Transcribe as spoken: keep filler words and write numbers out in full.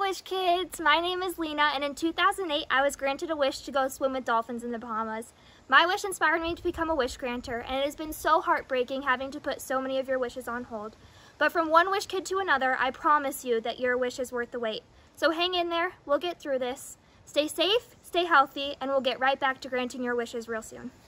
Wish Kids! My name is Lena, and in two thousand eight I was granted a wish to go swim with dolphins in the Bahamas. My wish inspired me to become a wish granter, and it has been so heartbreaking having to put so many of your wishes on hold. But from one wish kid to another, I promise you that your wish is worth the wait. So hang in there, we'll get through this. Stay safe, stay healthy, and we'll get right back to granting your wishes real soon.